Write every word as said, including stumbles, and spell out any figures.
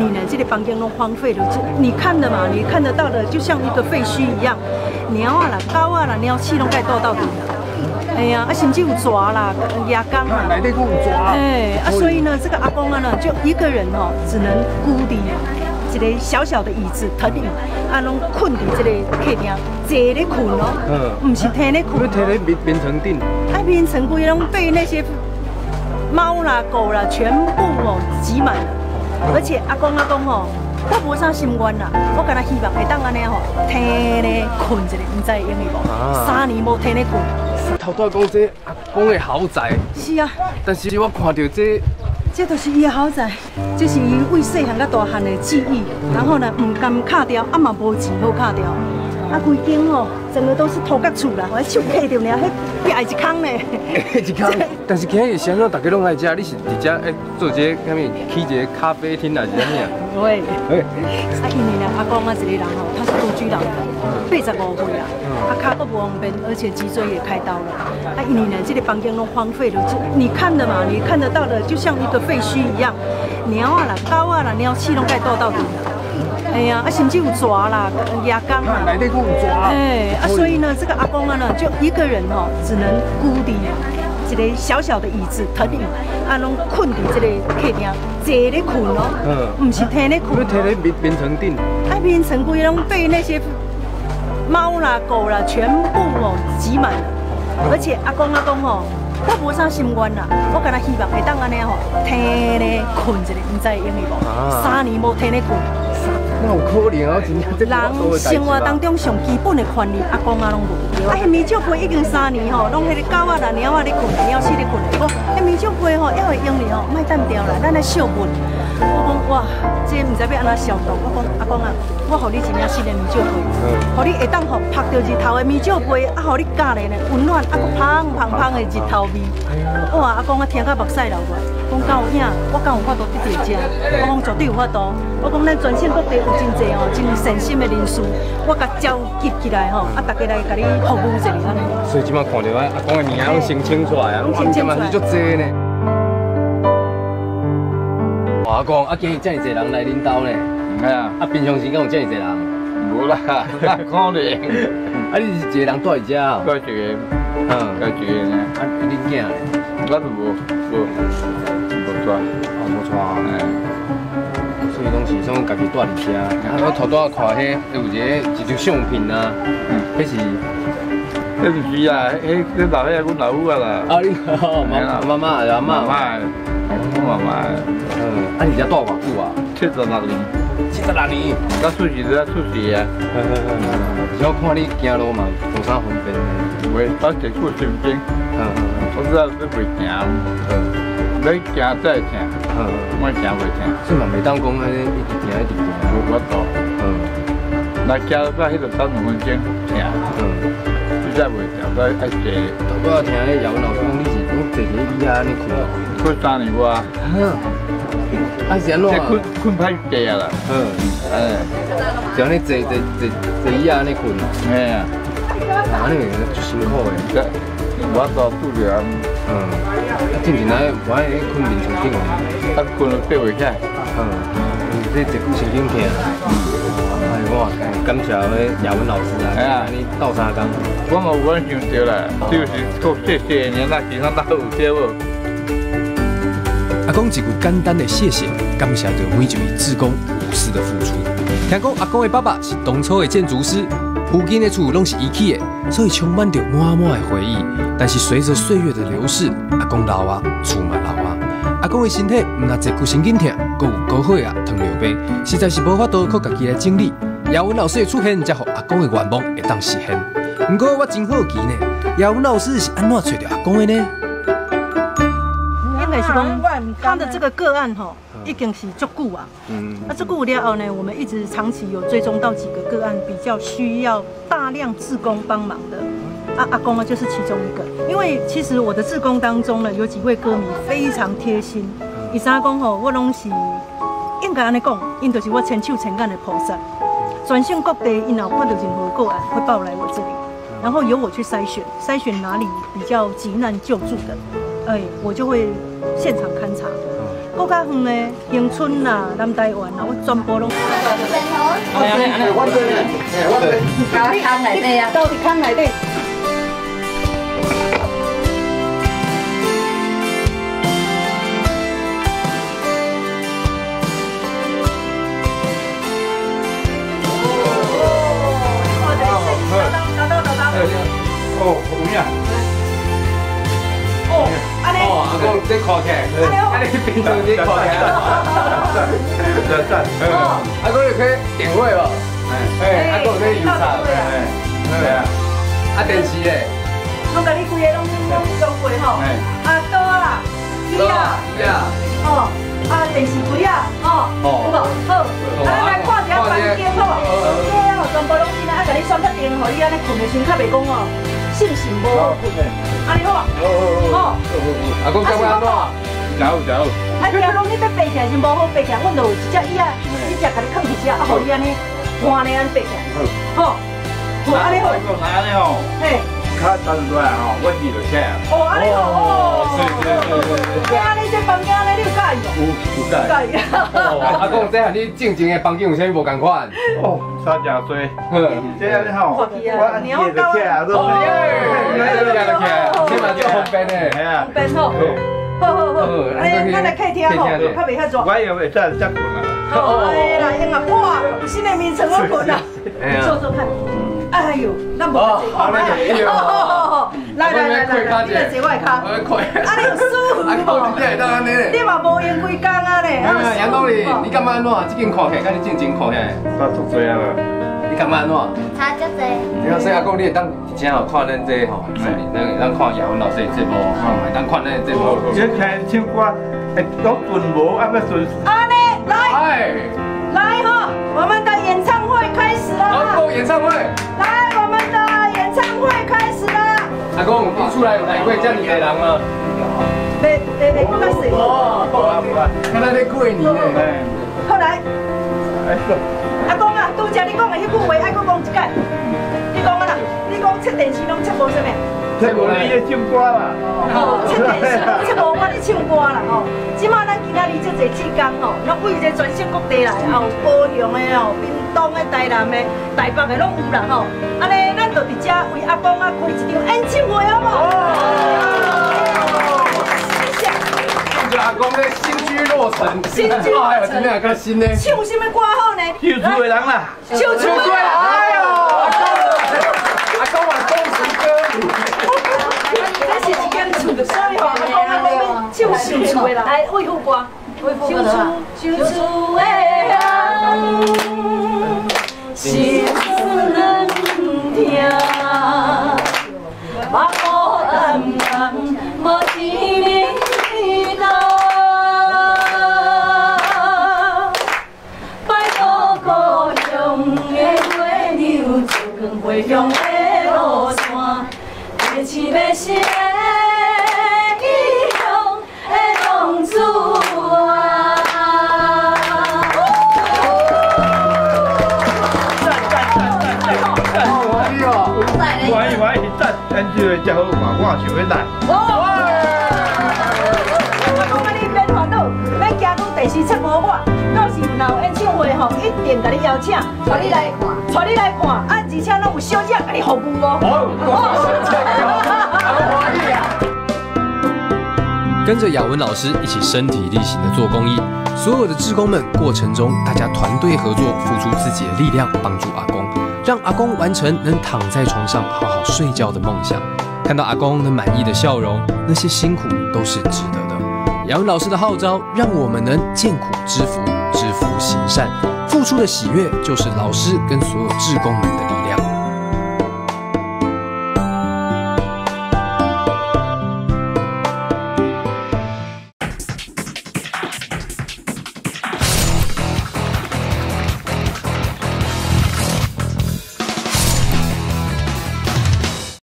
年来这个房间都荒废了，你看的嘛，你看得到的，就像一个废墟一样，鸟啊啦、狗啊啦、鸟鼠拢该倒到底啦。哎呀，啊，甚至有蛇啦、牙缸啦， 内底有蛇。 哎，啊，所以呢，这个阿公啊呢，就一个人哦，只能孤伫一个小小的椅子藤椅，啊，拢困伫这个客厅，坐咧困哦，嗯，唔是天咧困， 天咧眠眠床顶， 啊，眠床规拢被那些猫啦、狗啦全部哦挤满了，而且阿公阿公哦。我无啥心愿啦，我敢若希望会当安尼吼，天咧困一下，唔知会用哩无？三年无天咧困。 头拄讲这阿公的豪宅。是啊。但是我看到这， 这就是伊的豪宅，这是伊为细汉到大汉的记忆。然后呢，唔甘卡掉，啊嘛无钱好卡掉。啊，规间吼，整个都是土角厝啦，我手揢着呢，迄壁一坑呢。 一坑。但是今日想想大家拢来遮，你是伫遮诶做一个啥物？起一个咖啡厅还是啥物啊？ 对。啊，因为呢，阿公啊一个人吼，他是独居老人，八十五岁啊，啊脚都不方便，而且脊椎也开刀了。啊，因为呢，这个房间都荒废了，你看的嘛，你看得到的，就像一个废墟一样，鸟啊啦、狗啊啦、鸟鼠拢该倒到底啦。哎呀，啊，甚至有蛇啦、牙缸啦， 内底有蛇。 哎，啊，所以呢，这个阿公啊呢，就一个人哦，只能孤伫一个小小的椅子藤椅，啊，拢困伫这个客厅，坐咧困哦，嗯，唔是天咧困。 天咧眠眠床顶， 啊，眠床规拢被那些猫啦、狗啦全部哦挤满了，而且阿公阿公哦。我无啥心愿啦，我敢若希望会当安尼吼，天咧困一下，唔知会用哩无？三年无天咧困， 那有可能啊！真正人生活当中上基本的权利，阿公啊拢无。啊，迄米酒杯已经三年吼，拢迄个狗啊啦、猫啊咧困，猫鼠咧困。我迄米酒杯吼，还会用哩吼，莫单掉啦，咱来小问。我讲哇，这唔知要安怎消毒。我讲阿公啊，我互你一领新的米酒杯，互你会当吼拍到日头的米酒杯，啊，互你家咧呢温暖，啊，个香香香的日头味。哇，阿公啊，听到目屎流出来，讲敢有影，我敢有法度得到这？我讲绝对有法度。我讲咱全省各地有真济哦，真善心的人士，我甲召集起来吼，啊，大家来甲你服务一下安尼。 所以即摆看到啊，阿公的名拢申请出来啊， 申请出来是足济呢。阿公，啊，今日遮尔济人来恁兜呢？ 哎呀， 啊，平常时敢有遮尔济人？ 无啦，哪可能？ 啊，你是一个人住伫遮哦？ 住一个，嗯，住一个呢。 啊，恁囝呢？ 我都无无无住， 哦，无住啊。 哎， 所以拢是总家己住伫遮。啊，我头拄仔看迄有一个一张相片啊，迄是， 迄是啊，迄迄老迄阮老母啊啦。 啊，你妈妈妈阿妈妈。 我妈妈， 嗯，啊，你遮住偌久啊？ 七十六年， 七十六年， 到出世了出世啊。 是我看你行路嘛，无啥方便。 袂，我坐过神经， 嗯嗯， 我知道你袂行，嗯，你行再行，嗯，我行袂行。 所以嘛，袂当讲安尼一直行一直行， 无法度， 嗯， 来行到迄个三两分钟行，嗯，实在袂行，再爱坐。 我听迄姚文老师讲，你是讲坐伫椅仔安尼困哦？ 困三年我啊， 啊是安怎？ 困困歹坐啊啦， 嗯，哎，就安尼坐坐坐坐椅仔安尼困， 嘿啊， 安尼足辛苦的， 我到拄着， 嗯，啊之前来我迄困眠床顶， 啊困了爬袂起来， 嗯，这坐久神经痛，嗯，哎我感谢迄姚文老师啊，哎呀，你斗相共， 我嘛有法想着啦，就是够谢谢年那其他大有些无。 阿公一句简单的谢谢，感谢着每一位志工无私的付出。听讲阿公的爸爸是当初的建筑师，附近的厝拢是伊起的，所以充满着满满的回忆。但是随着岁月的流逝，阿公老啊，厝嘛老啊，阿公的身体唔但坐骨神经痛，阁有高血压、糖尿病，实在是无法度靠家己来整理。姚文老师的出现，才让阿公的愿望会当实现。不过我真好奇呢，姚文老师是安怎找到阿公的呢？ 应该是讲他的这个个案哈，已经是足久啊。嗯。那足久了后呢，我们一直长期有追踪到几个个案比较需要大量志工帮忙的。啊，阿公啊就是其中一个。因为其实我的志工当中呢，有几位歌迷非常贴心。伊啥讲吼，我拢是应该安尼讲，因就是我千手千眼的菩萨。全省各地因有看到任何个案，会报来我这里，然后由我去筛选，筛选哪里比较急难救助的，哎，我就会现场勘查。 搁较远的恒春啦、南台湾啦，我全部拢。 安尼安尼安尼，我这里，我这里，到坑内底啊， 到伫坑内底。 哦，有影。 哦，安尼。 哦，阿公这烤起来，安尼平常这烤起来。 赞赞。 哦，阿公你可以点位哦。哎，阿公可以油炸。哎，对啊。啊电视嘞？ 拢甲你规个拢拢用过吼。啊刀啊，椅啊， 对啊。 哦，啊电视柜啊，哦，有无？好，啊咱来看一下房间好。这哦全部拢是啊，甲你选较定，互你安尼困的时阵较袂讲哦。心情无好，安尼好啊？哦， 阿公感觉安怎？ 真好真好。 啊，惊讲你要爬起来是无好爬起来，阮就有一只椅啊，一只甲你放伫遮，啊，互你安尼换咧安尼爬起来。好，好安尼好。 安尼吼，嘿，较单纯吼，我记就起来。 哦，安尼好哦。 是是是是是。 安尼这房间安尼你有介意无？ 有有介。 介意。 哦，阿公，这和你正经的房间有啥无共款？ 哦，差真多。这样子吼，我按键就起来，都是。 这嘛叫方便的， 系啊。 方便好。好好好，安尼咱来客厅吼，较袂遐热。 我又会使遮困啊。 哦，哎啦，因啊，哇，有新的名称我困啦。做做看。哎呦，咱无坐过来。来来来来，你来坐我的脚。 我跪。 啊，你有舒服啊，你讲真正会当安尼？ 你嘛无用规工啊咧。 杨经理，你感觉安怎？这间看起来，甲你正经看起来， 差足多啊！ 你感觉安怎？ 差足多。 你看，所以阿公，你会当真好看咱这吼，咱咱看叶文老师的节目，吼，会当看咱的节目。 这开唱歌，会讲顺无，啊要顺。 安尼，来哎， 来哈，我们的演唱会开始了。 阿公演唱会， 来，我们的演唱会开始了。 阿公，你出来有来过这么多人吗？ 没没没，不敢说。 哦，看来你过年呢。 后来，阿公啊，拄则你讲的迄句话，爱搁讲一解。你讲啊啦，你讲切电视拢切无啥物？ 切无你咧唱歌啦。 哦，切电视拢切无我咧唱歌啦吼。即马咱今仔日这侪志工吼，拢为这全省各地来，啊有高雄的哦、屏东的、台南的、台北的拢有啦吼。安尼咱就伫遮为阿公啊开一场演唱会好无？谢谢。 阿公咧新居落成， 新居落成， 还有今天个新呢？ 唱什么歌好呢？ 唱出的人啦， 唱出的人， 哎呦，阿公啊，恭喜哥！ 这是一间厝，所以吼，阿公阿公要唱新厝的人，来为副歌，为副歌啦。新厝的人，心酸疼，目无暗暗，无天明。回乡的路线，要饲要食的异乡的农厝啊！赞赞赞赞赞！好欢喜哦！ 欢喜欢喜赞，演唱会真好看，我也想要来。 哦！我讲啊，你免烦恼，咱家都第四七无我，到时有演唱会吼，一定甲你邀请，带你来看，带你来看啊！而且拢有小姐甲你服务哦。 跟着雅文老师一起身体力行的做公益，所有的志工们过程中，大家团队合作，付出自己的力量，帮助阿公，让阿公完成能躺在床上好好睡觉的梦想。看到阿公那满意的笑容，那些辛苦都是值得的。雅文老师的号召，让我们能见苦知福，知福行善，付出的喜悦就是老师跟所有志工们的力量。